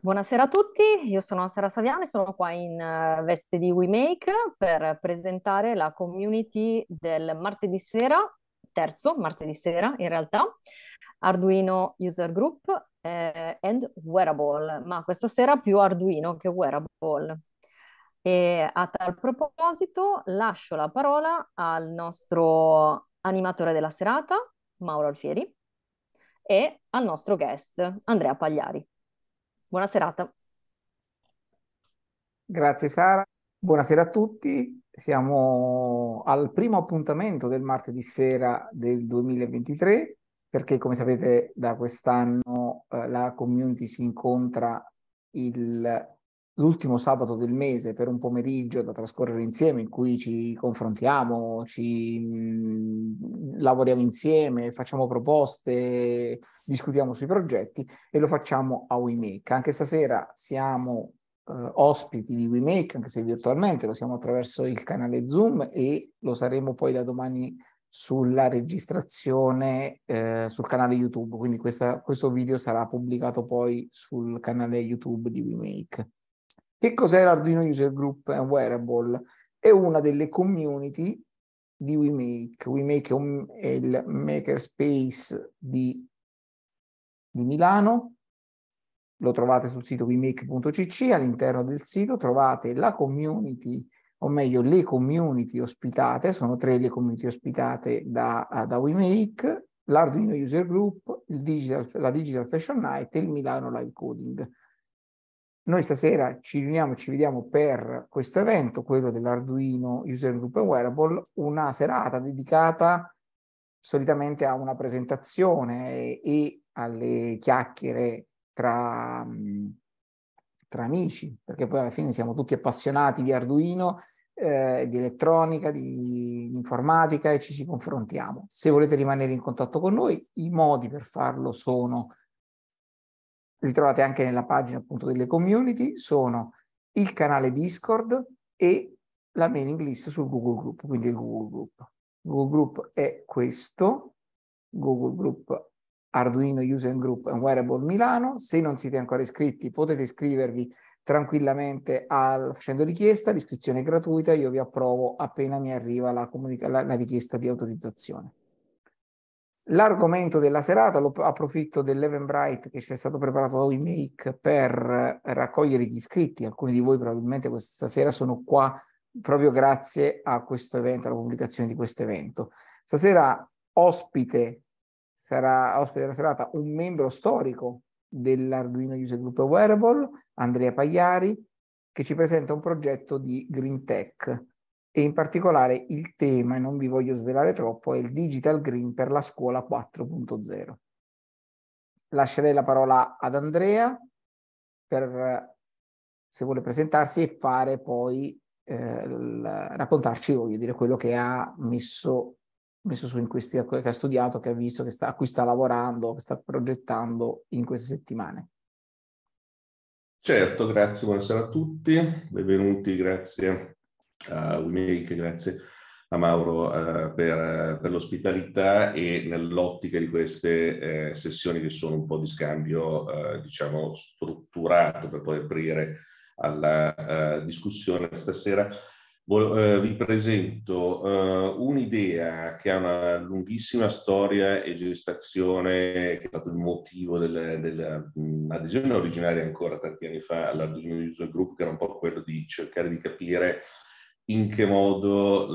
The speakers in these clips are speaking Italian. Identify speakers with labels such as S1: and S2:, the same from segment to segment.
S1: Buonasera a tutti, io sono Sara Saviano e sono qua in veste di WeMake per presentare la community del martedì sera, terzo martedì sera in realtà, Arduino User Group and Wearable, ma questa sera più Arduino che Wearable. E a tal proposito lascio la parola al nostro animatore della serata, Mauro Alfieri, e al nostro guest, Andrea Pagliari. Buona serata.
S2: Grazie Sara, buonasera a tutti. Siamo al primo appuntamento del martedì sera del 2023 perché come sapete da quest'anno la community si incontra l'ultimo sabato del mese per un pomeriggio da trascorrere insieme in cui ci confrontiamo, lavoriamo insieme, facciamo proposte, discutiamo sui progetti e lo facciamo a WeMake. Anche stasera siamo ospiti di WeMake, anche se virtualmente, lo siamo attraverso il canale Zoom e lo saremo poi da domani sulla registrazione sul canale YouTube, quindi questo video sarà pubblicato poi sul canale YouTube di WeMake. Che cos'è l'Arduino User Group and Wearable? È una delle community di WeMake. WeMake è il makerspace di Milano. Lo trovate sul sito wemake.cc. All'interno del sito trovate la community, o meglio le community ospitate, sono tre le community ospitate da WeMake, l'Arduino User Group, la Digital Fashion Night e il Milano Live Coding. Noi stasera ci riuniamo e ci vediamo per questo evento, quello dell'Arduino User Group and Wearable, una serata dedicata solitamente a una presentazione e alle chiacchiere tra amici, perché poi alla fine siamo tutti appassionati di Arduino, di elettronica, di informatica e ci confrontiamo. Se volete rimanere in contatto con noi, i modi per farlo li trovate anche nella pagina appunto delle community, sono il canale Discord e la mailing list sul Google Group, quindi il Google Group. Google Group è questo, Google Group Arduino User Group and Wearable Milano. Se non siete ancora iscritti potete iscrivervi tranquillamente facendo richiesta, l'iscrizione è gratuita, io vi approvo appena mi arriva la richiesta di autorizzazione. L'argomento della serata, lo approfitto dell'Eventbrite che ci è stato preparato da WeMake per raccogliere gli iscritti. Alcuni di voi probabilmente questa sera sono qua proprio grazie a questo evento, alla pubblicazione di questo evento. Stasera sarà ospite della serata un membro storico dell'Arduino User Group Wearable, Andrea Pagliari, che ci presenta un progetto di Green Tech. E in particolare il tema, e non vi voglio svelare troppo, è il Digital Green per la scuola 4.0. Lascerei la parola ad Andrea per, se vuole presentarsi e fare poi, raccontarci, voglio dire, quello che ha messo su in questi, che ha studiato, che ha visto, a cui sta lavorando, che sta progettando in queste settimane.
S3: Certo, grazie, buonasera a tutti, benvenuti, grazie a WeMake, grazie a Mauro per l'ospitalità e nell'ottica di queste sessioni che sono un po' di scambio, diciamo, strutturato per poi aprire alla discussione stasera. Vi presento un'idea che ha una lunghissima storia e gestazione, che è stato il motivo dell'adesione originaria ancora tanti anni fa all'Arduino User Group, che era un po' quello di cercare di capire in che modo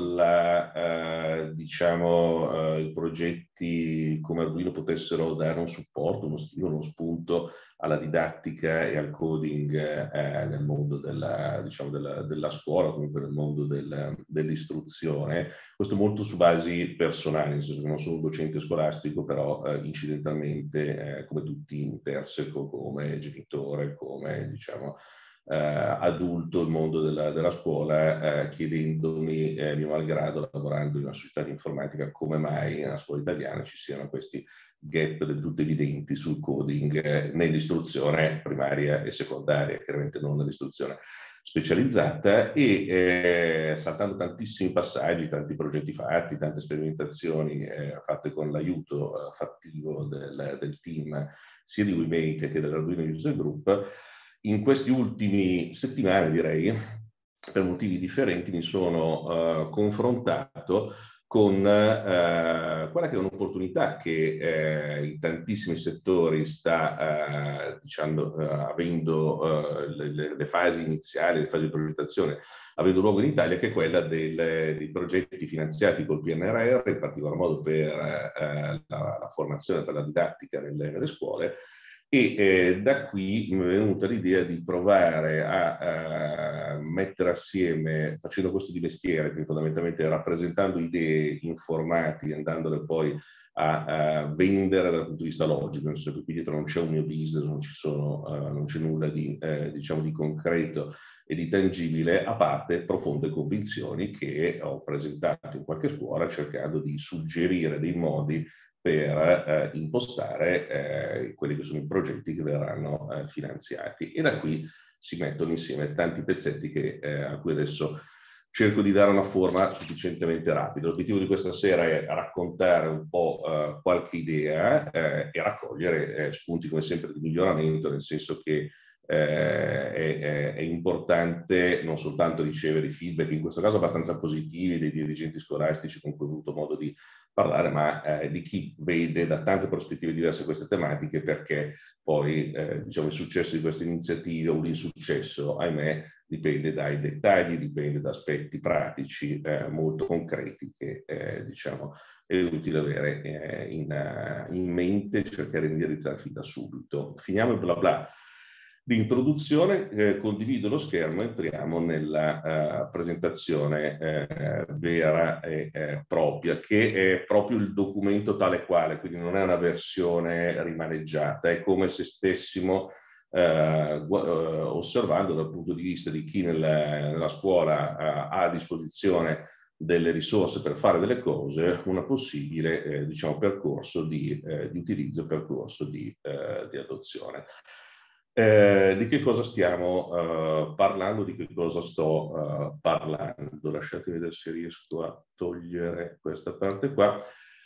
S3: i progetti come Arduino potessero dare un supporto, uno stimolo, uno spunto alla didattica e al coding nel mondo della scuola, comunque nel mondo dell'istruzione. Questo molto su basi personali, nel senso che non sono un docente scolastico, però incidentalmente, come tutti, interseco come genitore, come adulto il mondo della scuola, chiedendomi, mio malgrado, lavorando in una società di informatica, come mai nella scuola italiana ci siano questi gap del tutto evidenti sul coding nell'istruzione primaria e secondaria, chiaramente non nell'istruzione specializzata, e saltando tantissimi passaggi, tanti progetti fatti, tante sperimentazioni fatte con l'aiuto fattivo del team sia di WeMake che dell'Arduino User Group, In questi ultimi settimane, direi, per motivi differenti, mi sono confrontato con quella che è un'opportunità che in tantissimi settori sta avendo le fasi iniziali, le fasi di progettazione, avendo luogo in Italia, che è quella dei progetti finanziati col PNRR, in particolar modo per la formazione, per la didattica nelle scuole. E da qui mi è venuta l'idea di provare a mettere assieme, facendo questo di mestiere, quindi fondamentalmente rappresentando idee in formati, andandole poi a vendere dal punto di vista logico, nel senso che qui dietro non c'è un mio business, non c'è nulla di, diciamo, di concreto e di tangibile, a parte profonde convinzioni che ho presentato in qualche scuola cercando di suggerire dei modi per impostare quelli che sono i progetti che verranno finanziati. E da qui si mettono insieme tanti pezzetti a cui adesso cerco di dare una forma sufficientemente rapida. L'obiettivo di questa sera è raccontare un po' qualche idea e raccogliere spunti, come sempre, di miglioramento, nel senso che è importante non soltanto ricevere i feedback, in questo caso abbastanza positivi, dei dirigenti scolastici con cui ho avuto modo di parlare, ma di chi vede da tante prospettive diverse queste tematiche, perché poi diciamo, il successo di queste iniziative o l'insuccesso, ahimè, dipende dai dettagli, dipende da aspetti pratici molto concreti che diciamo è utile avere in mente e cercare di indirizzare fin da subito. Finiamo il bla bla di introduzione, condivido lo schermo e entriamo nella presentazione vera e propria, che è proprio il documento tale quale, quindi non è una versione rimaneggiata, è come se stessimo osservando dal punto di vista di chi nella scuola ha a disposizione delle risorse per fare delle cose, una possibile diciamo, percorso di utilizzo, percorso di adozione. Di che cosa stiamo parlando? Di che cosa sto parlando? Lasciatemi vedere se riesco a togliere questa parte qua.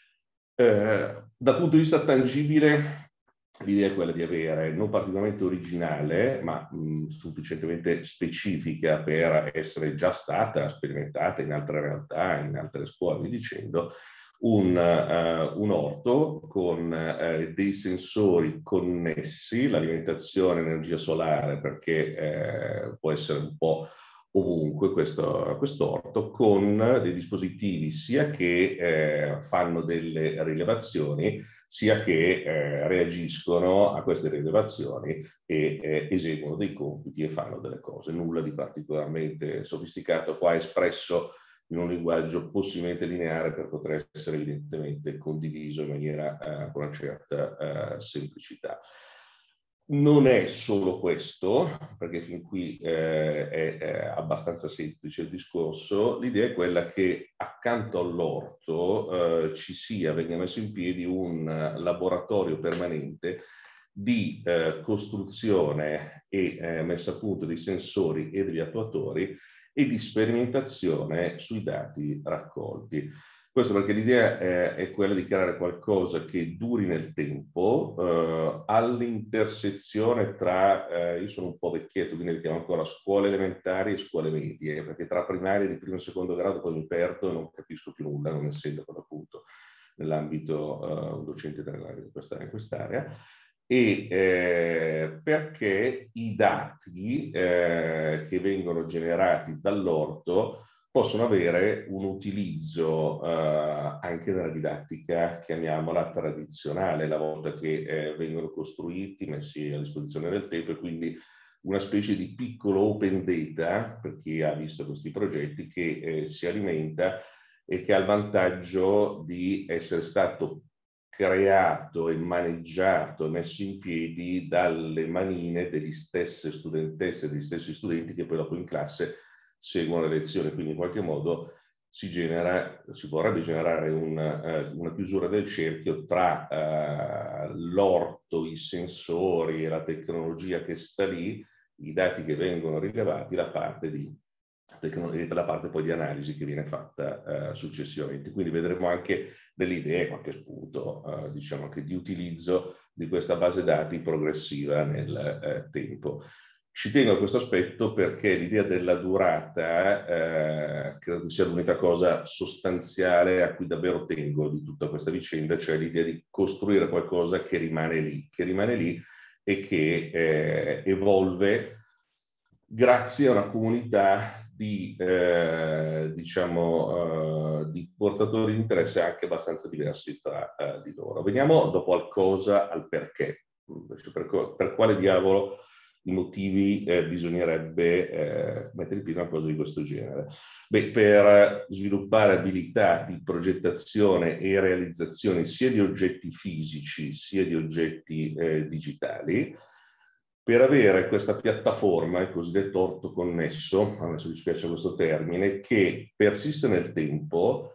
S3: Dal punto di vista tangibile, l'idea è quella di avere, non particolarmente originale, ma sufficientemente specifica per essere già stata sperimentata in altre realtà, in altre scuole, dicendo, un orto con dei sensori connessi, l'alimentazione energia solare, perché può essere un po' ovunque questo orto, con dei dispositivi sia che fanno delle rilevazioni, sia che reagiscono a queste rilevazioni e eseguono dei compiti e fanno delle cose. Nulla di particolarmente sofisticato, qua espresso in un linguaggio possibilmente lineare per poter essere evidentemente condiviso in maniera con una certa semplicità. Non è solo questo, perché fin qui è abbastanza semplice il discorso. L'idea è quella che accanto all'orto venga messo in piedi un laboratorio permanente di costruzione e messa a punto dei sensori e degli attuatori e di sperimentazione sui dati raccolti. Questo perché l'idea è quella di creare qualcosa che duri nel tempo, all'intersezione tra, io sono un po' vecchietto, quindi li chiamo ancora scuole elementari e scuole medie, perché tra primarie di primo e secondo grado poi mi perdo e non capisco più nulla, non essendo per appunto nell'ambito docente in quest'area. E perché i dati che vengono generati dall'orto possono avere un utilizzo anche nella didattica, chiamiamola tradizionale, la volta che vengono costruiti, messi a disposizione del tempo, e quindi una specie di piccolo open data, per chi ha visto questi progetti, che si alimenta e che ha il vantaggio di essere stato creato e maneggiato e messo in piedi dalle manine degli stesse studentesse e degli stessi studenti che poi dopo in classe seguono le lezioni. Quindi in qualche modo si vorrebbe generare una chiusura del cerchio tra l'orto, i sensori e la tecnologia che sta lì, i dati che vengono rilevati, la parte poi di analisi che viene fatta successivamente. Quindi vedremo anche delle idee, qualche spunto, diciamo, anche di utilizzo di questa base dati progressiva nel tempo. Ci tengo a questo aspetto perché l'idea della durata credo che sia l'unica cosa sostanziale a cui davvero tengo di tutta questa vicenda, cioè l'idea di costruire qualcosa che rimane lì e che evolve grazie a una comunità di, di portatori di interesse anche abbastanza diversi tra di loro. Veniamo dopo al cosa, al perché. Per quale diavolo i motivi bisognerebbe mettere in piedi una cosa di questo genere? Beh, per sviluppare abilità di progettazione e realizzazione sia di oggetti fisici sia di oggetti digitali, per avere questa piattaforma, il cosiddetto orto connesso, a me dispiace questo termine, che persiste nel tempo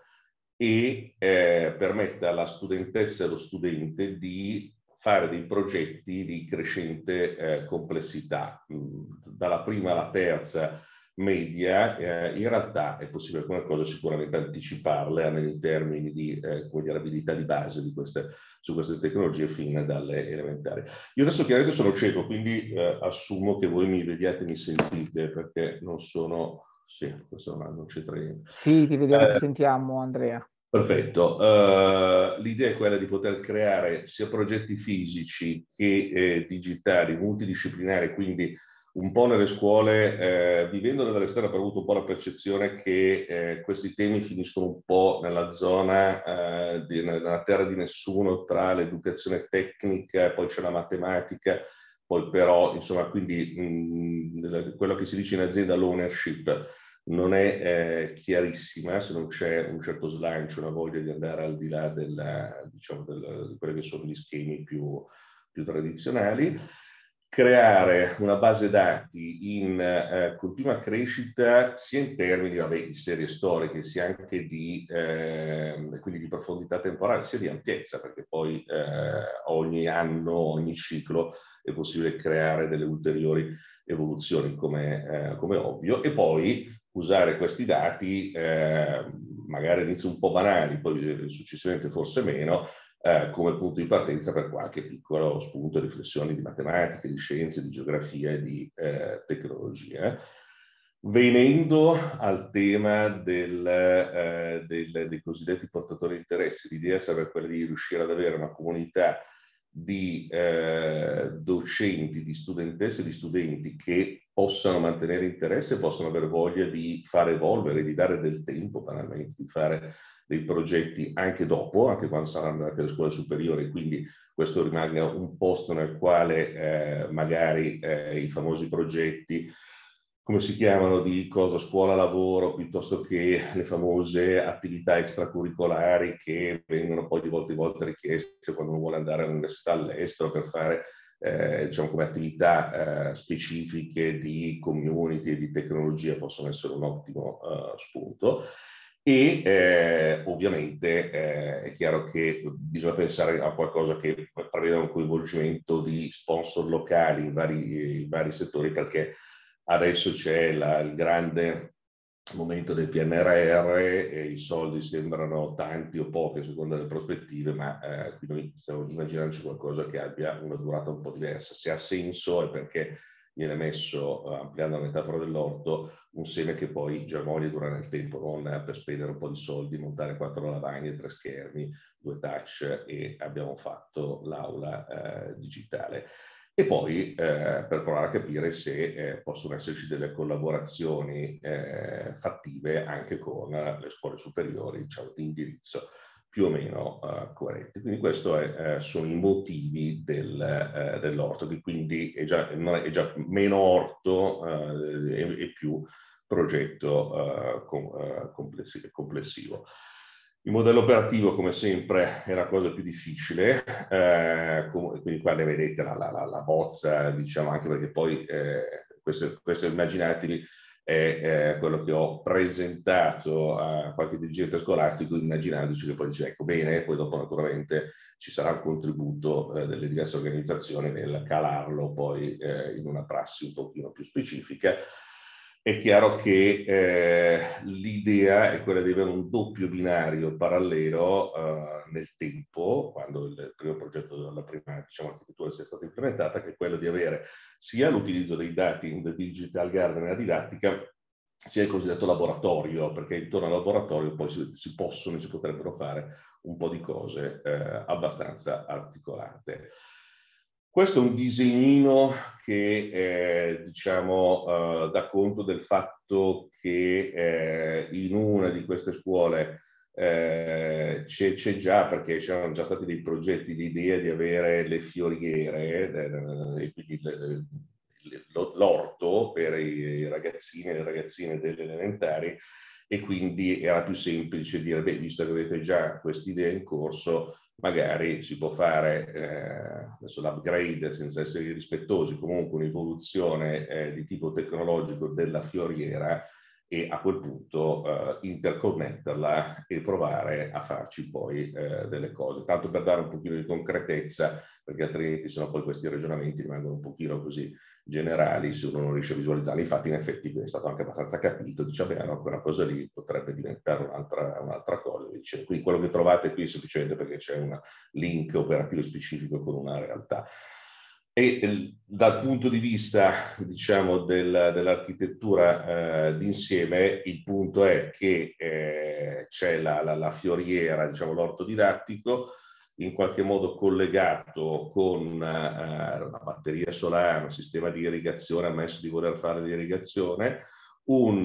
S3: e permette alla studentessa e allo studente di fare dei progetti di crescente complessità. Dalla prima alla terza media, in realtà è possibile alcune cose sicuramente anticiparle in termini di abilità di base di su queste tecnologie fin dalle elementari. Io adesso chiaramente sono cieco, quindi assumo che voi mi vediate e mi sentite, perché non sono... Sì, questo non c'entra niente.
S2: Sì, ti vediamo e ti sentiamo, Andrea.
S3: Perfetto. L'idea è quella di poter creare sia progetti fisici che digitali, multidisciplinari, quindi un po' nelle scuole, vivendole dall'esterno, ho avuto un po' la percezione che questi temi finiscono un po' nella zona, nella terra di nessuno, tra l'educazione tecnica, poi c'è la matematica, poi però, insomma, quindi quello che si dice in azienda l'ownership non è chiarissima se non c'è un certo slancio, una voglia di andare al di là di quelli che sono gli schemi più tradizionali. Creare una base dati in continua crescita sia in termini di serie storiche sia anche quindi di profondità temporale sia di ampiezza, perché poi ogni anno, ogni ciclo è possibile creare delle ulteriori evoluzioni come ovvio, e poi usare questi dati magari all'inizio un po' banali, poi successivamente forse meno, come punto di partenza per qualche piccolo spunto di riflessioni di matematica, di scienze, di geografia e di tecnologia. Venendo al tema dei cosiddetti portatori di interessi, l'idea sarebbe quella di riuscire ad avere una comunità di docenti, di studentesse e di studenti che possano mantenere interesse, possano avere voglia di far evolvere, di dare del tempo banalmente, di fare dei progetti anche dopo, anche quando saranno andati alle scuole superiori, quindi questo rimanga un posto nel quale magari i famosi progetti, come si chiamano, di cosa, scuola, lavoro, piuttosto che le famose attività extracurricolari che vengono poi di volta in volta richieste quando uno vuole andare all'università all'estero per fare come attività specifiche di community e di tecnologia, possono essere un ottimo spunto. E ovviamente è chiaro che bisogna pensare a qualcosa che preveda un coinvolgimento di sponsor locali in vari settori, perché adesso c'è il grande momento del PNRR e i soldi sembrano tanti o pochi a seconda delle prospettive, ma qui noi stiamo immaginandoci qualcosa che abbia una durata un po' diversa. Se ha senso è perché viene messo, ampliando la metafora dell'orto, un seme che poi germoglia e dura nel tempo, non per spendere un po' di soldi, montare 4 lavagne, 3 schermi, 2 touch e abbiamo fatto l'aula digitale. E poi per provare a capire se possono esserci delle collaborazioni fattive anche con le scuole superiori, diciamo, di indirizzo più o meno coerenti. Quindi questi sono i motivi dell'orto, che quindi è già meno orto e più progetto complessivo. Il modello operativo, come sempre, è la cosa più difficile, quindi qua ne vedete la bozza, diciamo, anche perché poi questo immaginatevi è quello che ho presentato a qualche dirigente scolastico, immaginandoci che poi dice ecco bene, poi dopo naturalmente ci sarà un contributo delle diverse organizzazioni nel calarlo poi in una prassi un pochino più specifica. È chiaro che l'idea è quella di avere un doppio binario parallelo nel tempo, quando il primo progetto, la prima, diciamo, architettura sia stata implementata, che è quello di avere sia l'utilizzo dei dati in The Digital Garden nella didattica, sia il cosiddetto laboratorio, perché intorno al laboratorio poi si potrebbero fare un po' di cose abbastanza articolate. Questo è un disegnino che diciamo, dà conto del fatto che in una di queste scuole c'è già, perché c'erano già stati dei progetti, l'idea di avere le fioriere, e quindi l'orto per i ragazzini e le ragazzine delle elementari, e quindi era più semplice dire, beh, visto che avete già quest'idea in corso, magari si può fare adesso l'upgrade senza essere rispettosi, comunque un'evoluzione di tipo tecnologico della fioriera, e a quel punto interconnetterla e provare a farci poi delle cose. Tanto per dare un pochino di concretezza, perché altrimenti sennò poi questi ragionamenti rimangono un pochino così generali se uno non riesce a visualizzarli. Infatti in effetti è stato anche abbastanza capito, dice beh, no, quella cosa lì potrebbe diventare un'altra cosa. Dice, quindi quello che trovate qui è semplicemente perché c'è un link operativo specifico con una realtà. E dal punto di vista, diciamo, dell'architettura d'insieme, il punto è che c'è la fioriera, diciamo, l'orto didattico, in qualche modo collegato con una batteria solare, un sistema di irrigazione, ammesso di voler fare l'irrigazione, un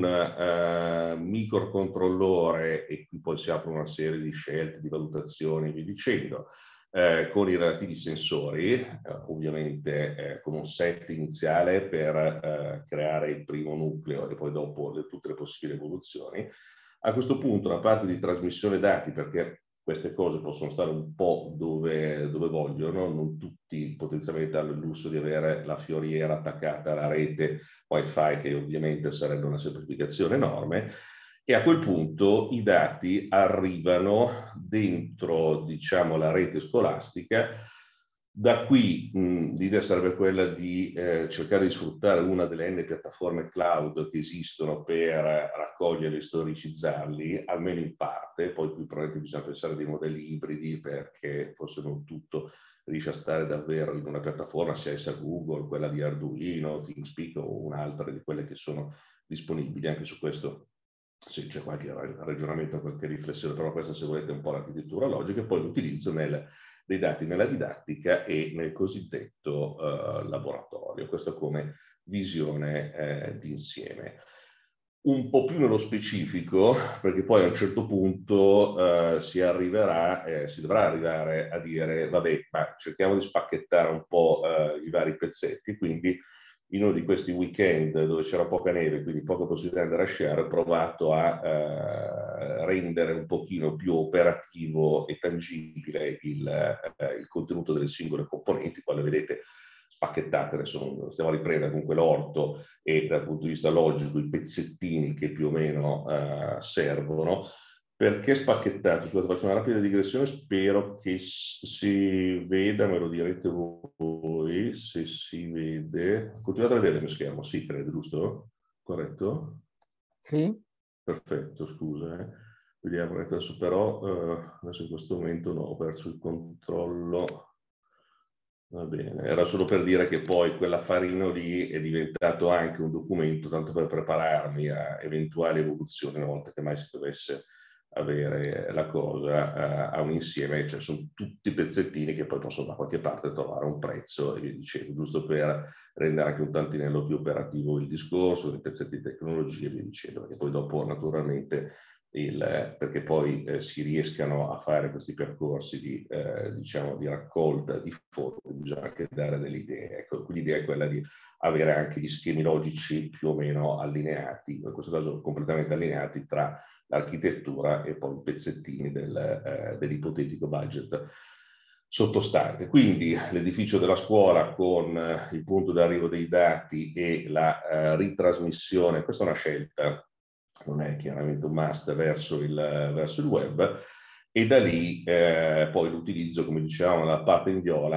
S3: microcontrollore, e qui poi si apre una serie di scelte, di valutazioni e via dicendo, con i relativi sensori, ovviamente con un set iniziale per creare il primo nucleo e poi dopo tutte le possibili evoluzioni. A questo punto una parte di trasmissione dati, perché queste cose possono stare un po' dove vogliono, non tutti potenzialmente hanno il lusso di avere la fioriera attaccata alla rete Wi-Fi, che ovviamente sarebbe una semplificazione enorme, e a quel punto i dati arrivano dentro, diciamo, la rete scolastica. Da qui l'idea sarebbe quella di cercare di sfruttare una delle N piattaforme cloud che esistono per raccoglierli e storicizzarli, almeno in parte. Poi qui probabilmente bisogna pensare a dei modelli ibridi, perché forse non tutto riesce a stare davvero in una piattaforma, sia essa Google, quella di Arduino, ThinkSpeak o un'altra di quelle che sono disponibili. Anche su questo sì, c'è qualche ragionamento, qualche riflessione, però questa, se volete, è un po' l'architettura logica, e poi l'utilizzo dei dati nella didattica e nel cosiddetto laboratorio. Questo come visione d'insieme. Un po' più nello specifico, perché poi a un certo punto si dovrà arrivare a dire, vabbè, ma cerchiamo di spacchettare un po' i vari pezzetti, quindi in uno di questi weekend dove c'era poca neve, quindi poca possibilità di andare a sciare, ho provato a rendere un pochino più operativo e tangibile il contenuto delle singole componenti. Quale vedete spacchettate, adesso stiamo a riprendere comunque l'orto e dal punto di vista logico i pezzettini che più o meno servono. Perché spacchettato? Scusate, faccio una rapida digressione, spero che si veda, me lo direte voi se si vede. Continuate a vedere il mio schermo? Sì, credo, giusto? Corretto?
S2: Sì.
S3: Perfetto, scusa. Vediamo adesso, però adesso in questo momento no, ho perso il controllo. Va bene, era solo per dire che poi quell'affarino lì è diventato anche un documento, tanto per prepararmi a eventuali evoluzioni una volta che mai si dovesse avere la cosa a un insieme. Cioè sono tutti pezzettini che poi possono da qualche parte trovare un prezzo e via dicendo, giusto per rendere anche un tantinello più operativo il discorso, i pezzetti di tecnologia e via dicendo, perché poi dopo naturalmente perché poi si riescano a fare questi percorsi diciamo, di raccolta di fondi, bisogna anche dare delle idee. Ecco, l'idea è quella di avere anche gli schemi logici più o meno allineati, in questo caso completamente allineati, tra l'architettura e poi i pezzettini dell'ipotetico budget sottostante. Quindi l'edificio della scuola con il punto d'arrivo dei dati e la ritrasmissione, questa è una scelta, non è chiaramente un must verso il web, e da lì poi l'utilizzo, come dicevamo, nella parte in viola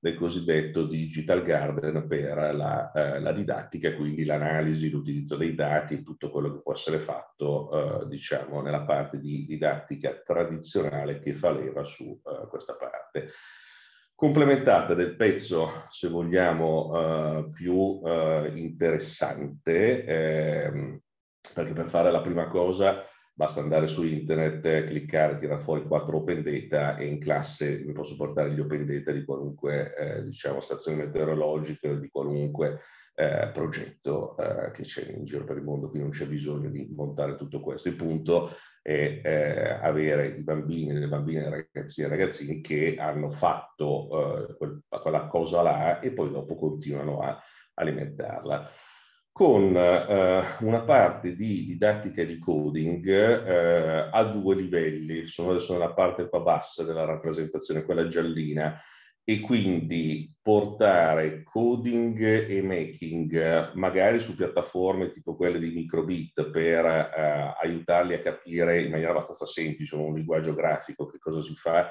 S3: del cosiddetto Digital Garden per la didattica, quindi l'analisi, l'utilizzo dei dati e tutto quello che può essere fatto, diciamo, nella parte di didattica tradizionale che fa leva su questa parte. Complementata del pezzo, se vogliamo, più interessante, perché per fare la prima cosa basta andare su internet, cliccare, tirare fuori 4 open data e in classe mi posso portare gli open data di qualunque diciamo, stazione meteorologica, di qualunque progetto che c'è in giro per il mondo, quindi non c'è bisogno di montare tutto questo. Il punto è avere i bambini, le bambine, ragazzine e ragazzini che hanno fatto quella cosa là e poi dopo continuano a alimentarla. Con una parte di didattica e di coding a 2 livelli. Sono adesso nella parte qua bassa della rappresentazione, quella giallina, e quindi portare coding e making magari su piattaforme tipo quelle di Microbit per aiutarli a capire in maniera abbastanza semplice, con un linguaggio grafico, che cosa si fa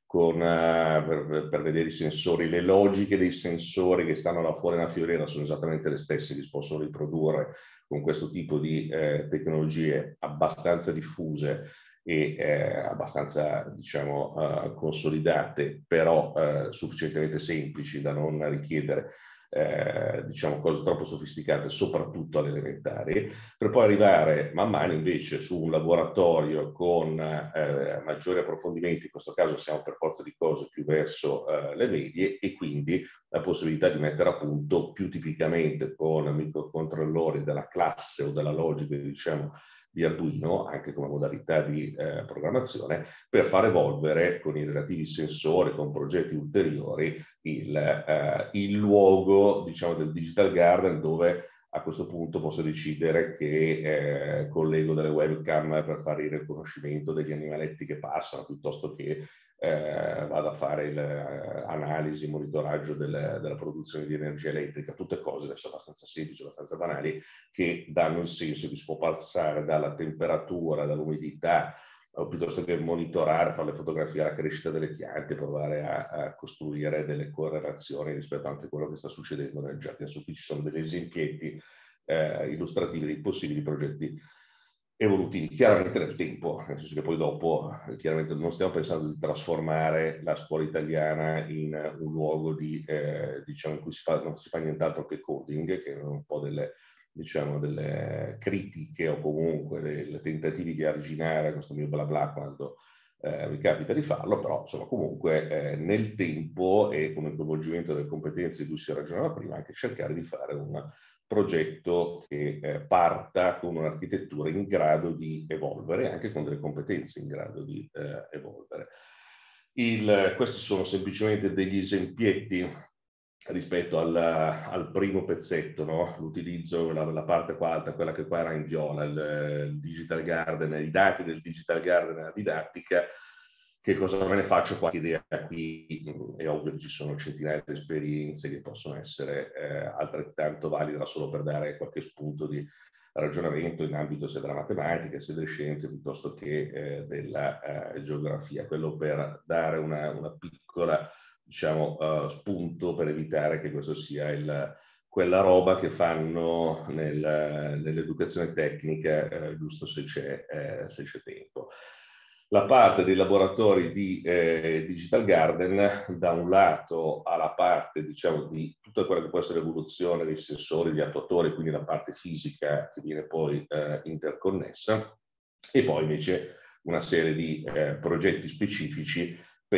S3: per vedere i sensori. Le logiche dei sensori che stanno là fuori nella fioriera sono esattamente le stesse che si possono riprodurre con questo tipo di tecnologie abbastanza diffuse e abbastanza, diciamo, consolidate, però sufficientemente semplici da non richiedere diciamo, cose troppo sofisticate, soprattutto alle elementari, per poi arrivare man mano invece su un laboratorio con maggiori approfondimenti. In questo caso siamo per forza di cose più verso le medie, e quindi la possibilità di mettere a punto più tipicamente con microcontrollori della classe o della logica, diciamo, di Arduino, anche come modalità di programmazione, per far evolvere con i relativi sensori, con progetti ulteriori, il luogo, diciamo, del Digital Garden, dove a questo punto posso decidere che collego delle webcam per fare il riconoscimento degli animaletti che passano, piuttosto che vado a fare l'analisi, il monitoraggio della produzione di energia elettrica. Tutte cose adesso abbastanza semplici, abbastanza banali, che danno il senso che si può passare dalla temperatura, dall'umidità, o piuttosto che monitorare, fare le fotografie alla crescita delle piante, provare a costruire delle correlazioni rispetto anche a quello che sta succedendo nel giardino. Su qui ci sono degli esempietti illustrativi dei possibili progetti evolutivi, chiaramente nel tempo, nel senso che poi dopo chiaramente non stiamo pensando di trasformare la scuola italiana in un luogo di, diciamo, in cui non si fa nient'altro che coding, che è un po' delle, diciamo, delle critiche o comunque dei tentativi di arginare questo mio bla bla quando mi capita di farlo, però insomma comunque nel tempo e con il coinvolgimento delle competenze di cui si ragionava prima, anche cercare di fare un progetto che parta con un'architettura in grado di evolvere, anche con delle competenze in grado di evolvere. Questi sono semplicemente degli esempietti rispetto al primo pezzetto, no? L'utilizzo, la parte qua alta, quella che qua era in viola, il Digital Garden, i dati del Digital Garden nella didattica. Che cosa me ne faccio? Qualche idea qui, è ovvio che ci sono centinaia di esperienze che possono essere altrettanto valide, da solo per dare qualche spunto di ragionamento in ambito sia della matematica, sia delle scienze, piuttosto che della geografia. Quello per dare una piccola, diciamo, spunto per evitare che questo sia quella roba che fanno nell'educazione tecnica, giusto se c'è tempo. La parte dei laboratori di Digital Garden, da un lato alla parte, diciamo, di tutta quella che può essere l'evoluzione dei sensori, degli attuatori, quindi la parte fisica che viene poi interconnessa, e poi invece una serie di progetti specifici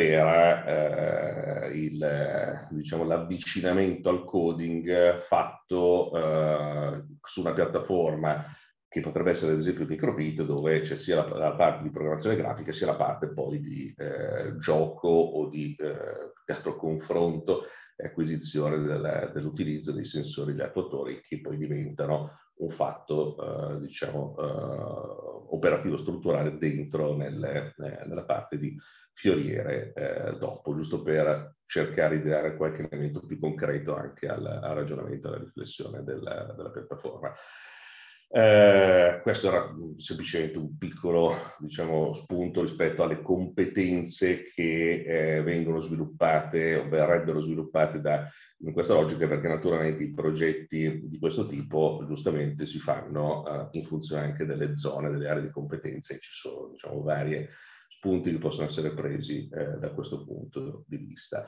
S3: per diciamo, l'avvicinamento al coding fatto su una piattaforma che potrebbe essere ad esempio Microbit, dove c'è sia la parte di programmazione grafica sia la parte poi di gioco o di altro confronto e acquisizione dell'utilizzo dei sensori e degli attuatori, che poi diventano un fatto diciamo operativo strutturale dentro nella parte di fioriere dopo, giusto per cercare di dare qualche elemento più concreto anche al ragionamento e alla riflessione della piattaforma. Questo era semplicemente un piccolo, diciamo, spunto rispetto alle competenze che vengono sviluppate o verrebbero sviluppate in questa logica, perché naturalmente i progetti di questo tipo giustamente si fanno in funzione anche delle zone, delle aree di competenza, e ci sono, diciamo, vari spunti che possono essere presi da questo punto di vista.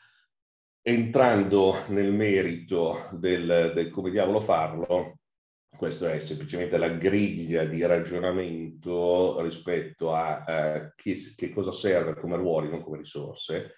S3: Entrando nel merito del come diavolo farlo, questa è semplicemente la griglia di ragionamento rispetto a che cosa serve come ruoli, non come risorse,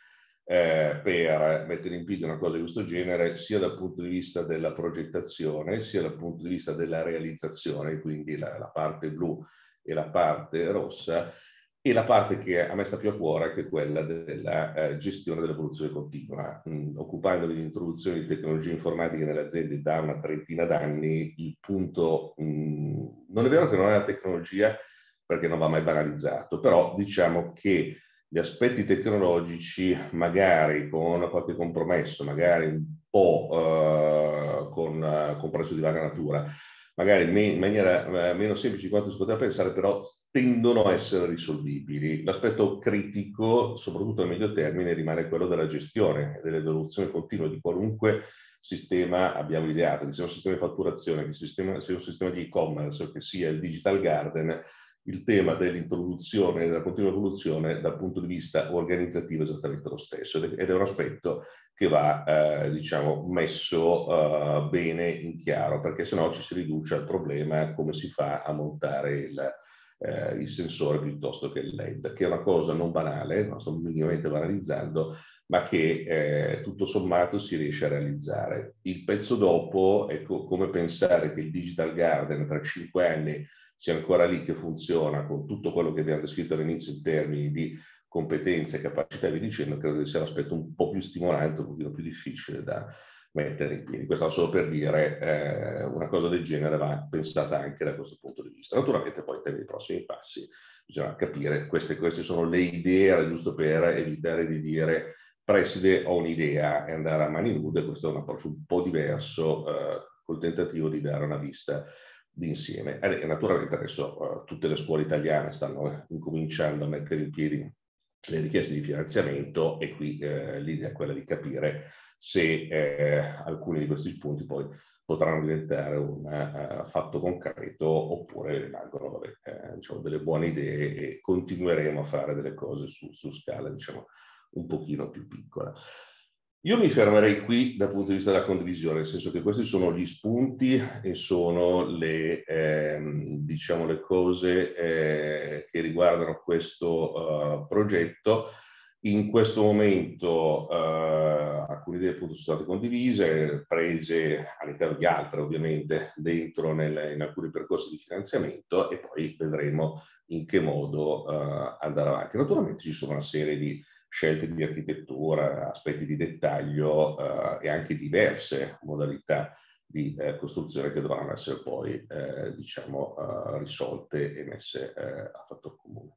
S3: per mettere in piedi una cosa di questo genere, sia dal punto di vista della progettazione, sia dal punto di vista della realizzazione, quindi la parte blu e la parte rossa, e la parte che a me sta più a cuore, che è quella della gestione dell'evoluzione continua. Occupandomi di introduzione di tecnologie informatiche nelle aziende da una trentina d'anni, il punto, non è vero che non è la tecnologia, perché non va mai banalizzato, però diciamo che gli aspetti tecnologici, magari con qualche compromesso, magari un po' con prezzo di varia natura, magari in maniera meno semplice di quanto si poteva pensare, però tendono a essere risolvibili. L'aspetto critico, soprattutto a medio termine, rimane quello della gestione e dell'evoluzione continua di qualunque sistema abbiamo ideato, che sia un sistema di fatturazione, che sia un sistema di e-commerce o che sia il Digital Garden. Il tema dell'introduzione e della continua evoluzione dal punto di vista organizzativo è esattamente lo stesso, ed è un aspetto che va diciamo, messo bene in chiaro, perché sennò ci si riduce al problema come si fa a montare il sensore piuttosto che il LED, che è una cosa non banale, non sto minimamente banalizzando, ma che tutto sommato si riesce a realizzare. Il pezzo dopo è come pensare che il Digital Garden tra 5 anni sia ancora lì che funziona con tutto quello che abbiamo descritto all'inizio in termini di competenze, capacità e via dicendo. Credo che sia l'aspetto un po' più stimolante, un pochino più difficile da mettere in piedi. Questo solo per dire una cosa del genere va pensata anche da questo punto di vista. Naturalmente poi per i prossimi passi bisogna capire, queste sono le idee, era giusto per evitare di dire preside ho un'idea e andare a mani nude. Questo è un approccio un po' diverso col tentativo di dare una vista d'insieme. E naturalmente adesso tutte le scuole italiane stanno incominciando a mettere in piedi le richieste di finanziamento, e qui l'idea è quella di capire se alcuni di questi spunti poi potranno diventare un fatto concreto, oppure rimangono diciamo, delle buone idee, e continueremo a fare delle cose su scala, diciamo, un pochino più piccola. Io mi fermerei qui dal punto di vista della condivisione, nel senso che questi sono gli spunti e sono diciamo, le cose che riguardano questo progetto. In questo momento alcune idee appunto sono state condivise, prese all'interno di altre ovviamente dentro in alcuni percorsi di finanziamento, e poi vedremo in che modo andare avanti. Naturalmente ci sono una serie di scelte di architettura, aspetti di dettaglio e anche diverse modalità di costruzione che dovranno essere poi diciamo, risolte e messe a fattor comune.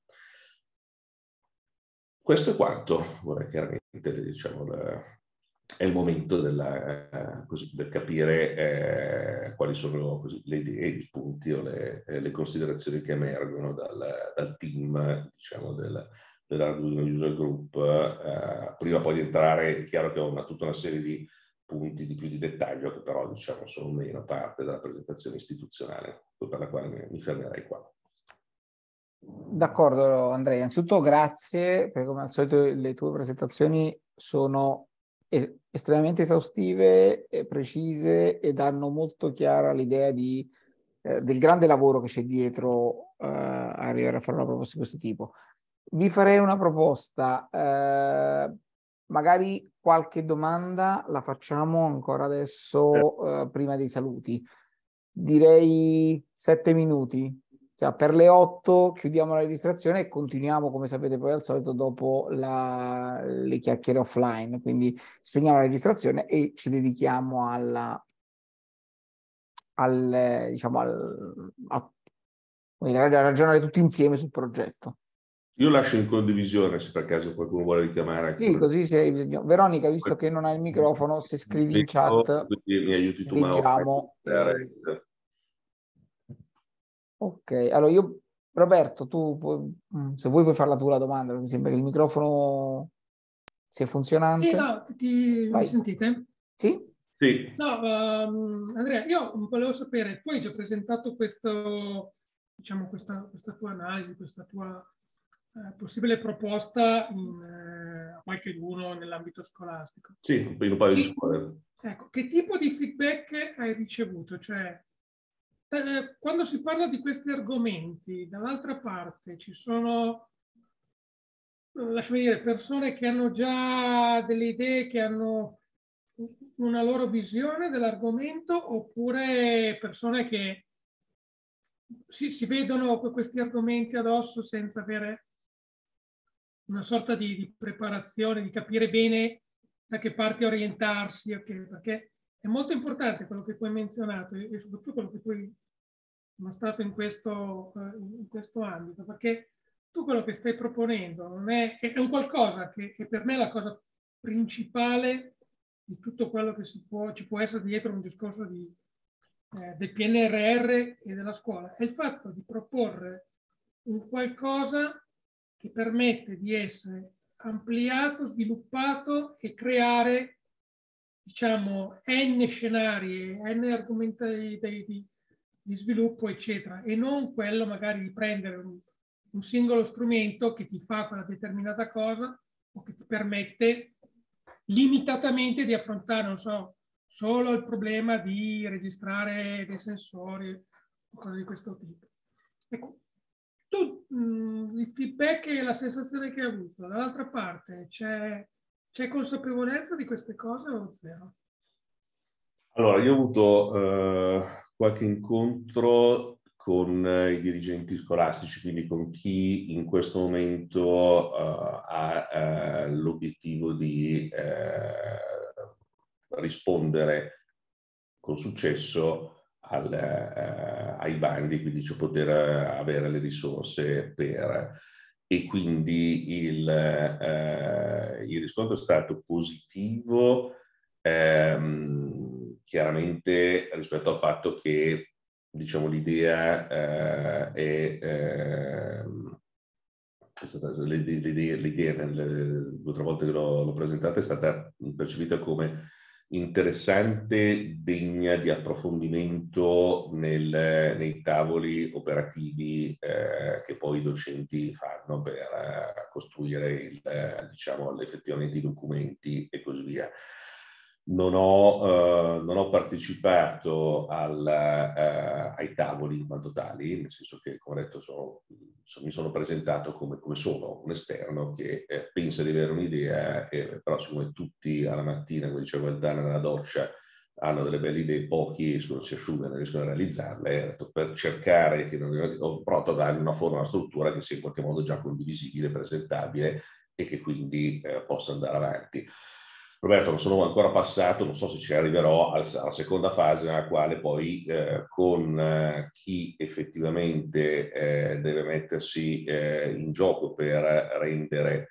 S3: Questo è quanto. Vorrei chiaramente, diciamo, è il momento del capire quali sono così, le idee, gli spunti o le considerazioni che emergono dal team, diciamo, dell'Arduino User Group. Prima poi di entrare, è chiaro che ho tutta una serie di punti di più di dettaglio che però, diciamo, sono meno parte della presentazione istituzionale, per la quale mi fermerei qua.
S2: D'accordo Andrea, innanzitutto grazie, perché come al solito le tue presentazioni sono estremamente esaustive, precise, e danno molto chiara l'idea del grande lavoro che c'è dietro arrivare a fare una proposta di questo tipo. Vi farei una proposta, magari qualche domanda la facciamo ancora adesso prima dei saluti. Direi 7 minuti. Cioè, per le 8 chiudiamo la registrazione e continuiamo, come sapete, poi al solito dopo le chiacchiere offline. Quindi spegniamo la registrazione e ci dedichiamo a ragionare tutti insieme sul progetto.
S3: Io lascio in condivisione se per caso qualcuno vuole richiamare.
S2: Sì, così Veronica, visto che non hai il microfono, se scrivi in chat,
S3: mi aiuti tu,
S2: leggiamo. Ok, allora io, Roberto, se vuoi puoi farla tu la domanda, mi sembra che il microfono sia funzionante.
S4: Sì, no, mi sentite?
S2: Sì?
S3: Sì.
S4: No, Andrea, io volevo sapere, tu hai già presentato questo, diciamo, questa tua analisi, questa tua possibile proposta a qualcuno nell'ambito scolastico.
S3: Sì, in un paio di scuole.
S4: Ecco, che tipo di feedback hai ricevuto? Cioè, quando si parla di questi argomenti, dall'altra parte ci sono, lasciami dire, persone che hanno già delle idee, che hanno una loro visione dell'argomento, oppure persone che si vedono questi argomenti addosso senza avere una sorta di preparazione, di capire bene da che parte orientarsi, okay? Perché è molto importante quello che tu hai menzionato e soprattutto quello che tu hai mostrato in questo ambito, perché tu quello che stai proponendo non è un qualcosa che per me è la cosa principale di tutto quello che ci può essere dietro un discorso del PNRR e della scuola, è il fatto di proporre un qualcosa che permette di essere ampliato, sviluppato e creare, diciamo, n scenari, n argomenti di sviluppo, eccetera, e non quello magari di prendere un singolo strumento che ti fa quella determinata cosa o che ti permette limitatamente di affrontare, non so, solo il problema di registrare dei sensori o cose di questo tipo. Ecco, tu il feedback e la sensazione che hai avuto, dall'altra parte c'è consapevolezza di queste cose o zero?
S3: Allora, io ho avuto qualche incontro con i dirigenti scolastici, quindi con chi in questo momento ha l'obiettivo di rispondere con successo ai bandi, quindi cioè poter avere le risorse per... E quindi il riscontro è stato positivo. Chiaramente rispetto al fatto che diciamo l'idea è stata l'idea 2 o 3 volte che l'ho presentata è stata percepita come interessante, degna di approfondimento nei tavoli operativi che poi i docenti fanno per costruire diciamo, effettivamente i documenti e così via. Non ho partecipato ai tavoli in quanto tali, nel senso che, come ho detto, mi sono presentato come sono, un esterno che pensa di avere un'idea, però siccome tutti alla mattina, come diceva Gualdana, nella doccia, hanno delle belle idee, pochi si asciugano e riescono a realizzarle, ho detto, per cercare, ho provato a dargli una forma, una struttura che sia in qualche modo già condivisibile, presentabile e che quindi possa andare avanti. Roberto, non sono ancora passato, non so se ci arriverò alla seconda fase nella quale poi con chi effettivamente deve mettersi in gioco per rendere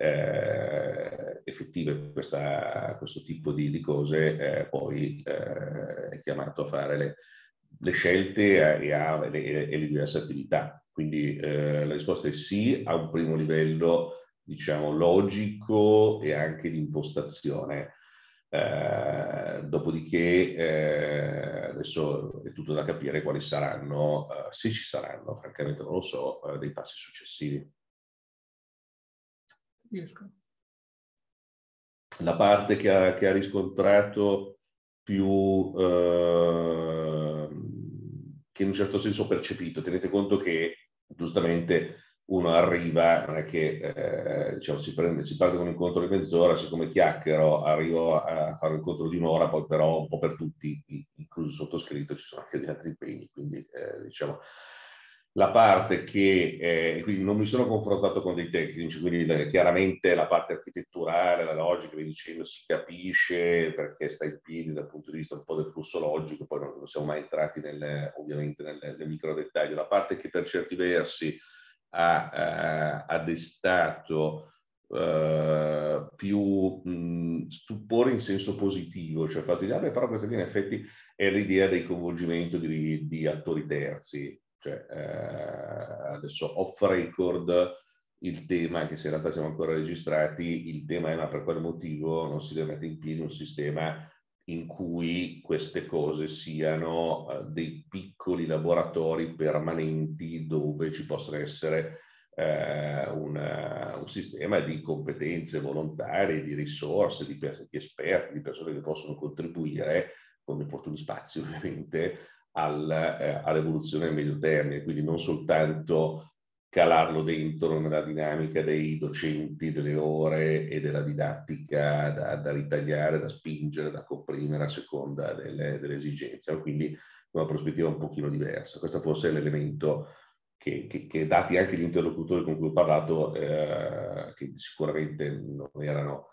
S3: effettive questo tipo di cose, poi è chiamato a fare le scelte e le diverse attività. Quindi la risposta è sì, a un primo livello diciamo logico e anche di impostazione. Dopodiché adesso è tutto da capire quali saranno, se ci saranno, francamente non lo so, dei passi successivi. La parte che ha riscontrato più che in un certo senso ho percepito, tenete conto che giustamente uno arriva, non è che diciamo, si parte con un incontro di mezz'ora, siccome chiacchiero arrivo a fare un incontro di un'ora, poi però un po' per tutti, incluso il sottoscritto, ci sono anche degli altri impegni, quindi diciamo la parte che, quindi non mi sono confrontato con dei tecnici, quindi chiaramente la parte architetturale, la logica, vi dicendo, si capisce perché sta in piedi dal punto di vista un po' del flusso logico, poi non siamo mai entrati ovviamente nel micro dettaglio. La parte che per certi versi ha destato più stupore in senso positivo, cioè il fatto di dire, però questa in effetti è l'idea del coinvolgimento di attori terzi. Cioè, adesso off record il tema, anche se in realtà siamo ancora registrati, il tema è ma per quale motivo non si deve mettere in piedi un sistema in cui queste cose siano dei piccoli laboratori permanenti dove ci possa essere un sistema di competenze volontarie, di risorse, di esperti, di persone che possono contribuire con opportuni spazi ovviamente all'evoluzione a medio termine, quindi non soltanto calarlo dentro nella dinamica dei docenti, delle ore e della didattica da ritagliare, da spingere, da comprimere a seconda delle esigenze, quindi una prospettiva un pochino diversa. Questo forse è l'elemento che dati anche gli interlocutori con cui ho parlato, che sicuramente non erano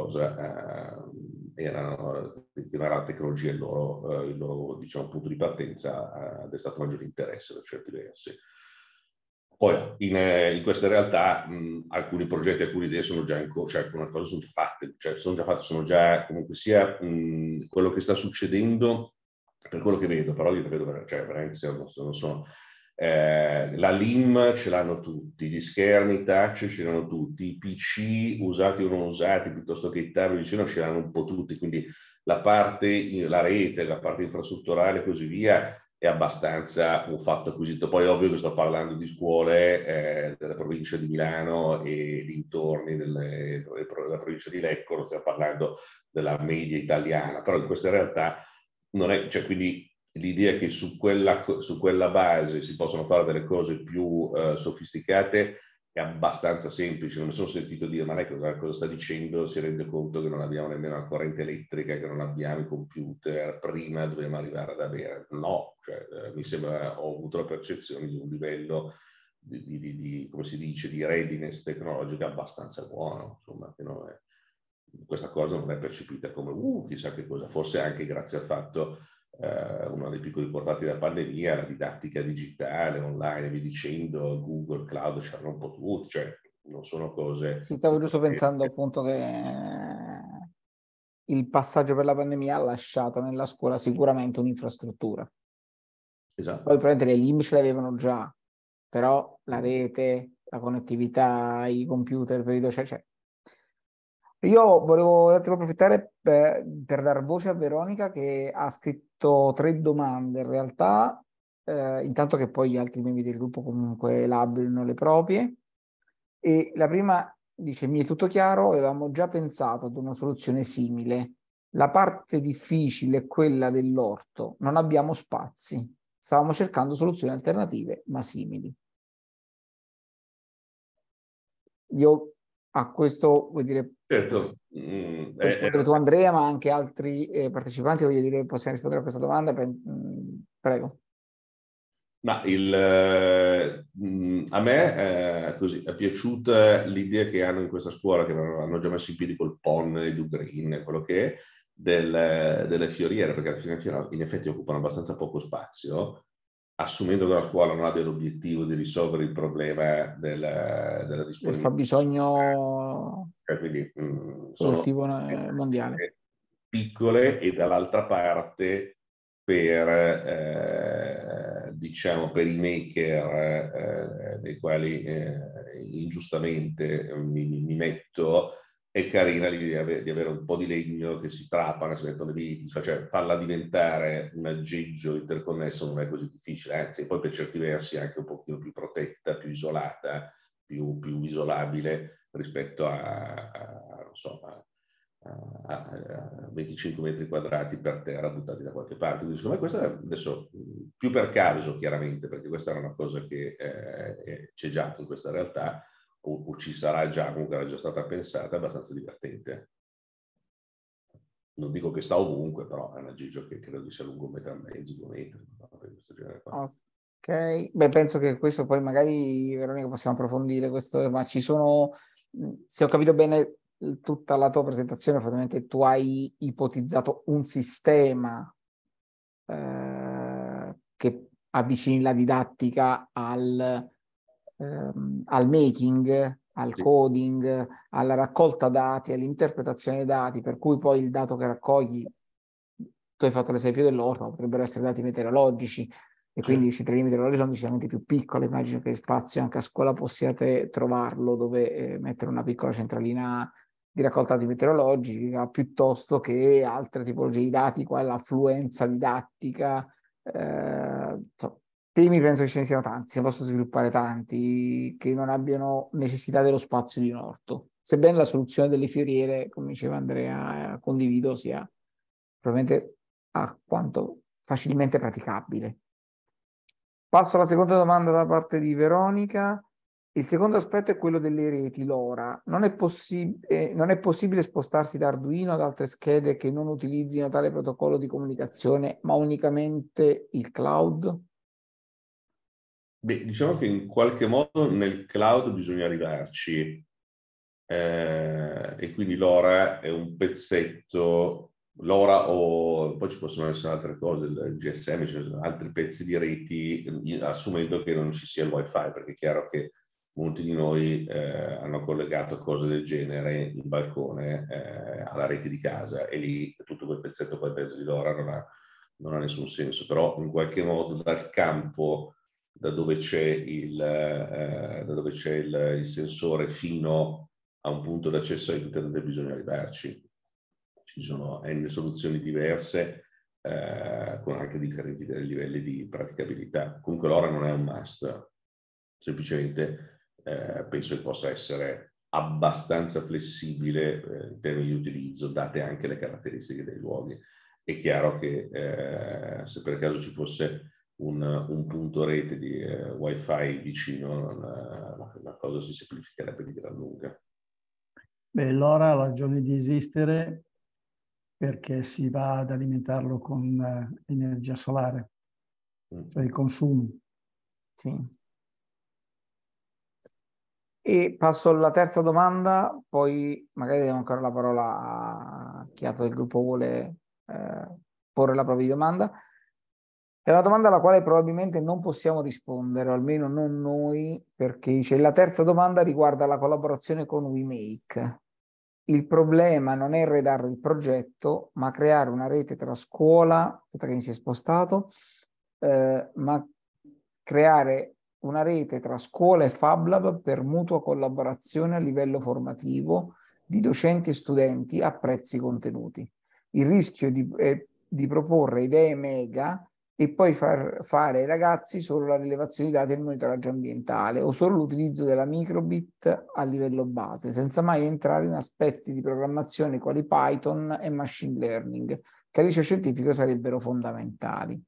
S3: erano la tecnologia il loro diciamo, punto di partenza, ha destato maggiore interesse per certi versi. Poi in queste realtà alcuni progetti, alcune idee sono già in corso, cioè alcune cose sono già fatte, sono già comunque sia quello che sta succedendo, per quello che vedo, però io vedo, cioè veramente non sono. La LIM ce l'hanno tutti, gli schermi touch ce l'hanno tutti, i PC usati o non usati, piuttosto che i tavoli ce l'hanno un po' tutti, quindi la rete, la parte infrastrutturale e così via è abbastanza un fatto acquisito. Poi ovvio che sto parlando di scuole della provincia di Milano e dintorni della provincia di Lecco, non stiamo parlando della media italiana, però in questa realtà non è, cioè quindi l'idea che su quella base si possono fare delle cose più sofisticate è abbastanza semplice. Non mi sono sentito dire ma lei cosa sta dicendo, si rende conto che non abbiamo nemmeno la corrente elettrica, che non abbiamo i computer, prima dobbiamo arrivare ad avere. No, cioè, mi sembra, ho avuto la percezione di un livello come si dice, di readiness tecnologica abbastanza buono, insomma, che non è, questa cosa non è percepita come chissà che cosa, forse anche grazie al fatto uno dei piccoli portati dalla pandemia, la didattica digitale, online, vi dicendo, Google Cloud c'erano un po' tutti, cioè non sono cose...
S2: Sì, stavo giusto pensando appunto che il passaggio per la pandemia ha lasciato nella scuola sicuramente un'infrastruttura.
S3: Esatto.
S2: Poi probabilmente le LIM ce l'avevano già, però la rete, la connettività, i computer per i docenti, cioè. Io volevo un attimo approfittare per dar voce a Veronica che ha scritto 3 domande in realtà, intanto che poi gli altri membri del gruppo comunque elaborino le proprie. E la prima dice: mi è tutto chiaro, avevamo già pensato ad una soluzione simile. La parte difficile è quella dell'orto, non abbiamo spazi. Stavamo cercando soluzioni alternative ma simili. Io a questo vuol dire,
S3: certo,
S2: puoi rispondere tu Andrea, ma anche altri partecipanti, voglio dire, possiamo rispondere a questa domanda? Prego.
S3: Ma a me così, è piaciuta l'idea che hanno in questa scuola, che hanno già messo in piedi col PON, il Green, quello che è, delle fioriere, perché alla fine in effetti occupano abbastanza poco spazio, assumendo che la scuola non abbia l'obiettivo di risolvere il problema della disponibilità.
S2: Del fabbisogno
S3: quindi
S2: produttivo mondiale.
S3: Piccole, e dall'altra parte diciamo per i maker dei quali ingiustamente mi metto, è carina l'idea di avere un po' di legno che si trappano, si mettono le viti, cioè farla diventare un aggeggio interconnesso non è così difficile, anzi poi per certi versi è anche un pochino più protetta, più isolata, più isolabile rispetto non so, a 25 metri quadrati per terra buttati da qualche parte. Quindi secondo me questo è adesso più per caso, chiaramente, perché questa era una cosa che c'è già in questa realtà, o ci sarà già, comunque era già stata pensata, è abbastanza divertente. Non dico che sta ovunque, però è un aggeggio che credo che sia lungo 1,5 metri, 2 metri, questo genere qua.
S2: Ok, beh, penso che questo poi magari, Veronica, possiamo approfondire questo, ma ci sono, se ho capito bene tutta la tua presentazione, praticamente tu hai ipotizzato un sistema che avvicini la didattica al making, al coding, alla raccolta dati, all'interpretazione dei dati, per cui poi il dato che raccogli, tu hai fatto l'esempio dell'orto, potrebbero essere dati meteorologici, e quindi i centrali meteorologici sono decisamente più piccole. Immagino che spazio anche a scuola possiate trovarlo, dove mettere una piccola centralina di raccolta meteorologica, piuttosto che altre tipologie di dati, quale l'affluenza didattica. Temi penso che ce ne siano tanti, se ne possono sviluppare tanti, che non abbiano necessità dello spazio di un orto. Sebbene la soluzione delle fioriere, come diceva Andrea, condivido, sia probabilmente quanto facilmente praticabile. Passo alla seconda domanda da parte di Veronica. Il secondo aspetto è quello delle reti, LoRa. Non è possibile spostarsi da Arduino ad altre schede che non utilizzino tale protocollo di comunicazione, ma unicamente il cloud?
S3: Beh, diciamo che in qualche modo nel cloud bisogna arrivarci, e quindi LoRa è un pezzetto, LoRa o poi ci possono essere altre cose, il GSM, ci sono altri pezzi di reti, assumendo che non ci sia il wifi, perché è chiaro che molti di noi hanno collegato cose del genere in balcone alla rete di casa, e lì tutto quel pezzetto poi mezzo di LoRa non ha nessun senso, però in qualche modo dal campo da dove c'è il sensore fino a un punto d'accesso a internet bisogna arrivarci. Ci sono N soluzioni diverse, con anche differenti livelli di praticabilità. Comunque l'ora non è un must, semplicemente penso che possa essere abbastanza flessibile in termini di utilizzo, date anche le caratteristiche dei luoghi. È chiaro che se per caso ci fosse un punto rete di wifi vicino, la cosa si semplificherebbe di gran lunga.
S5: Beh, l'ora ha ragione di esistere perché si va ad alimentarlo con energia solare, cioè i consumi.
S2: Sì. E passo alla terza domanda, poi magari diamo ancora la parola a chi altro del gruppo vuole porre la propria domanda. È una domanda alla quale probabilmente non possiamo rispondere, o almeno non noi, perché la terza domanda riguarda la collaborazione con WeMake. Il problema non è redare il progetto, ma creare una rete tra scuola, aspetta che mi si è spostato, ma creare una rete tra scuola e Fab Lab per mutua collaborazione a livello formativo di docenti e studenti a prezzi contenuti. Il rischio di proporre idee mega e poi fare ai ragazzi solo la rilevazione di dati e il monitoraggio ambientale o solo l'utilizzo della microbit a livello base, senza mai entrare in aspetti di programmazione quali Python e machine learning, che al liceo scientifico sarebbero fondamentali.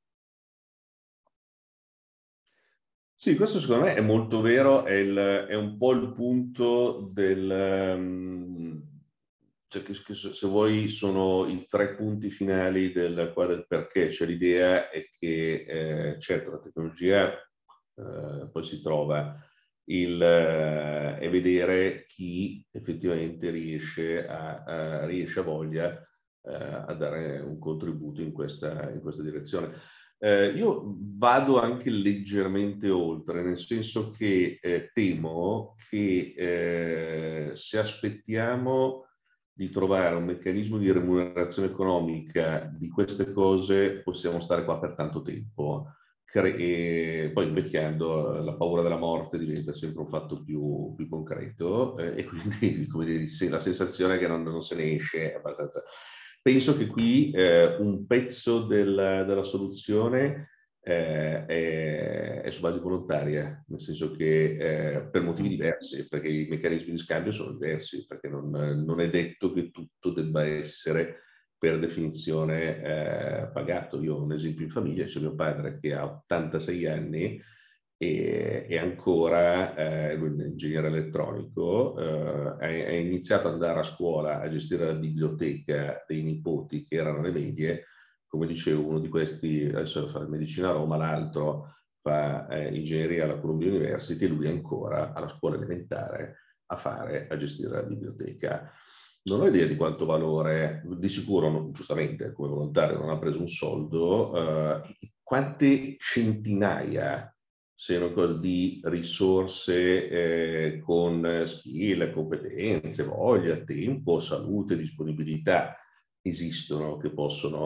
S3: Sì, questo secondo me è molto vero, è un po' il punto del... cioè che se vuoi sono i 3 punti finali del perché, cioè l'idea è che certo la tecnologia poi si trova e vedere chi effettivamente riesce a voglia a dare un contributo in questa direzione. Io vado anche leggermente oltre, nel senso che temo che se aspettiamo di trovare un meccanismo di remunerazione economica di queste cose, possiamo stare qua per tanto tempo. E poi invecchiando la paura della morte diventa sempre un fatto più concreto, e quindi come dire, la sensazione che non se ne esce abbastanza. Penso che qui un pezzo della soluzione è su base volontaria, nel senso che per motivi diversi, perché i meccanismi di scambio sono diversi, perché non è detto che tutto debba essere per definizione pagato. Io ho un esempio in famiglia, c'è mio padre che ha 86 anni e ancora, lui è un ingegnere elettronico, ha iniziato ad andare a scuola a gestire la biblioteca dei nipoti che erano alle medie. Come dicevo, uno di questi adesso fa medicina a Roma, l'altro fa ingegneria alla Columbia University, e lui ancora alla scuola elementare a gestire la biblioteca. Non ho idea di quanto valore, di sicuro, giustamente, come volontario non ha preso un soldo, quante centinaia siano di risorse con skill, competenze, voglia, tempo, salute, disponibilità esistono che possono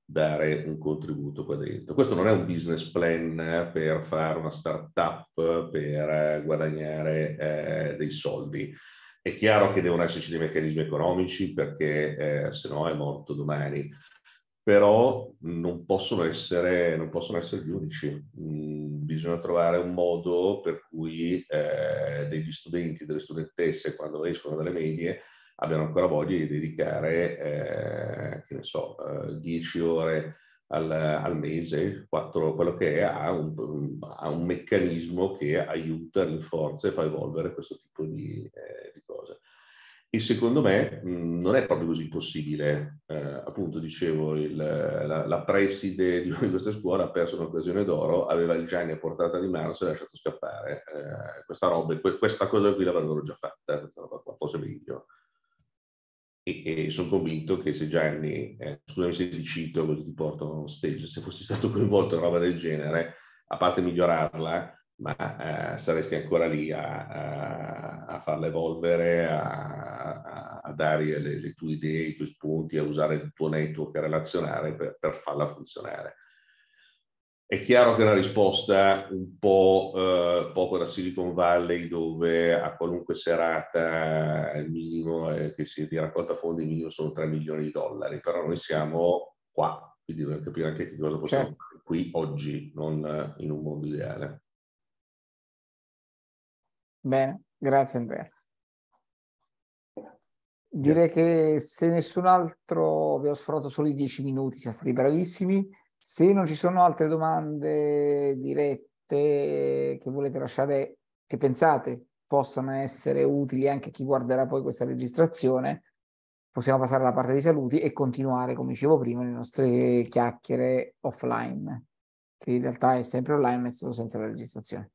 S3: dare un contributo qua dentro. Questo non è un business plan per fare una startup, per guadagnare dei soldi. È chiaro che devono esserci dei meccanismi economici, perché se no è morto domani. Però non possono essere gli unici. Bisogna trovare un modo per cui degli studenti, delle studentesse, quando escono dalle medie, abbiano ancora voglia di dedicare, che ne so, 10 ore al mese, 4, quello che è, a un meccanismo che aiuta, rinforza e fa evolvere questo tipo di cose. E secondo me non è proprio così possibile. Appunto, dicevo, la preside di una di queste scuole ha perso un'occasione d'oro, aveva il genio a portata di mano, si è lasciato scappare. Questa roba, questa cosa qui l'avrebbero già fatta, questa roba qua, forse meglio. E sono convinto che se Gianni, scusami se ti cito, così ti porto on stage, se fossi stato coinvolto in roba del genere, a parte migliorarla, ma saresti ancora lì a farla evolvere, a dare le tue idee, i tuoi spunti, a usare il tuo network relazionale per farla funzionare. È chiaro che è una risposta un po' poco da Silicon Valley, dove a qualunque serata il minimo che si di raccolta fondi minimo sono 3 milioni di dollari, però noi siamo qua, quindi dobbiamo capire anche che cosa possiamo fare qui oggi, non in un mondo ideale.
S2: Bene, grazie Andrea. Direi che se nessun altro, abbiamo sforato solo i 10 minuti, siamo stati bravissimi. Se non ci sono altre domande dirette che volete lasciare, che pensate possano essere utili anche a chi guarderà poi questa registrazione, possiamo passare alla parte dei saluti e continuare, come dicevo prima, le nostre chiacchiere offline, che in realtà è sempre online, ma è solo senza la registrazione.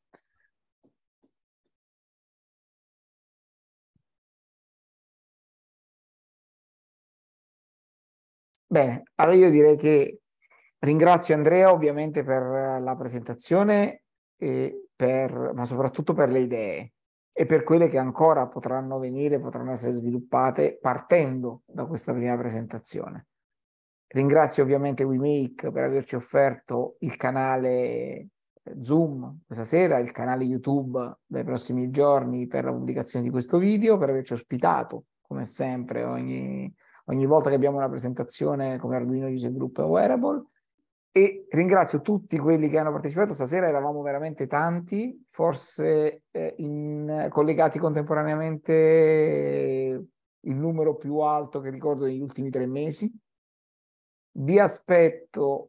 S2: Bene, allora io direi che ringrazio Andrea ovviamente per la presentazione, ma soprattutto per le idee e per quelle che ancora potranno venire, potranno essere sviluppate partendo da questa prima presentazione. Ringrazio ovviamente WeMake per averci offerto il canale Zoom questa sera, il canale YouTube dai prossimi giorni per la pubblicazione di questo video, per averci ospitato come sempre ogni volta che abbiamo una presentazione come Arduino User Group e Wearable, e ringrazio tutti quelli che hanno partecipato. Stasera eravamo veramente tanti, forse collegati contemporaneamente il numero più alto che ricordo negli ultimi 3 mesi. Vi aspetto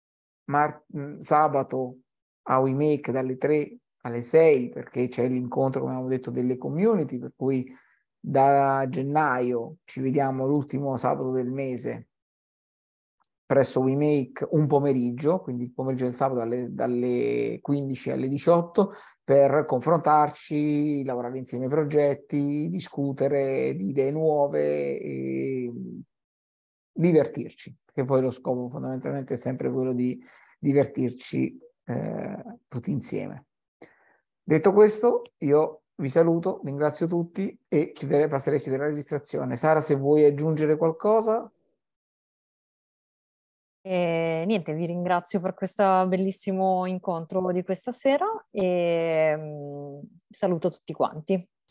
S2: sabato a WeMake dalle 3 alle 6, perché c'è l'incontro, come abbiamo detto, delle community, per cui da gennaio ci vediamo l'ultimo sabato del mese presso WeMake un pomeriggio, quindi il pomeriggio del sabato dalle 15 alle 18, per confrontarci, lavorare insieme ai progetti, discutere di idee nuove e divertirci, perché poi lo scopo fondamentalmente è sempre quello di divertirci tutti insieme. Detto questo, io vi saluto, ringrazio tutti e passerei a chiudere la registrazione. Sara, se vuoi aggiungere qualcosa?
S1: E niente, vi ringrazio per questo bellissimo incontro di questa sera e saluto tutti quanti.